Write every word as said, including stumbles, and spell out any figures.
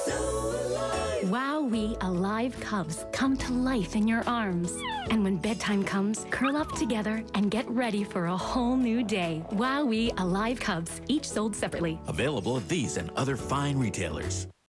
Wowee Alive Cubs come to life in your arms. And when bedtime comes, curl up together and get ready for a whole new day. Wowee Alive Cubs, each sold separately. Available at these and other fine retailers.